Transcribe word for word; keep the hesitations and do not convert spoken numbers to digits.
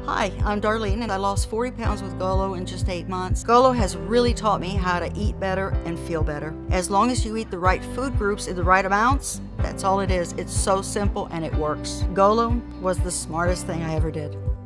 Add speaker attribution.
Speaker 1: Hi, I'm Darlene and I lost forty pounds with GOLO in just eight months. GOLO has really taught me how to eat better and feel better. As long as you eat the right food groups in the right amounts, that's all it is. It's so simple and it works. GOLO was the smartest thing I ever did.